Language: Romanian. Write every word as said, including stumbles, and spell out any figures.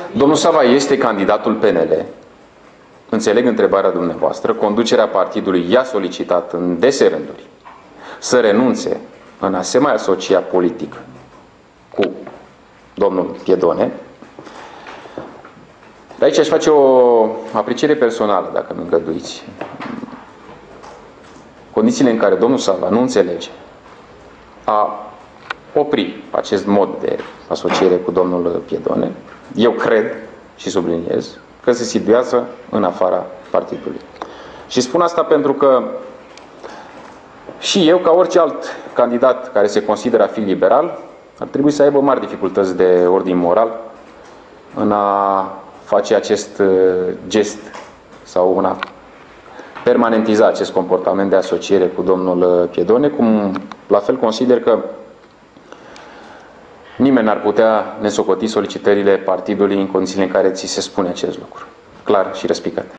Domnul Sava este candidatul P N L. Înțeleg întrebarea dumneavoastră. Conducerea partidului i-a solicitat în dese rânduri să renunțe în a se mai asocia politic cu domnul Piedone. De aici aș face o apreciere personală, dacă mi îngăduiți. Condițiile în care domnul Sava nu înțelege a opri acest mod de asociere cu domnul Piedone, eu cred și subliniez că se situează în afara partidului. Și spun asta pentru că și eu, ca orice alt candidat care se consideră a fi liberal, ar trebui să aibă mari dificultăți de ordin moral în a face acest gest sau în a permanentiza acest comportament de asociere cu domnul Piedone, cum la fel consider că nimeni n-ar putea nesocoti solicitările partidului în condițiile în care ți se spune acest lucru. Clar și răspicat.